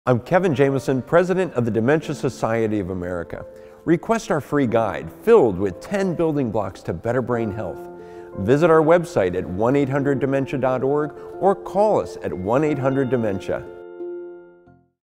I'm Kevin Jameson, President of the Dementia Society of America. Request our free guide filled with 10 building blocks to better brain health. Visit our website at 1-800-DEMENTIA.org or call us at 1-800-DEMENTIA.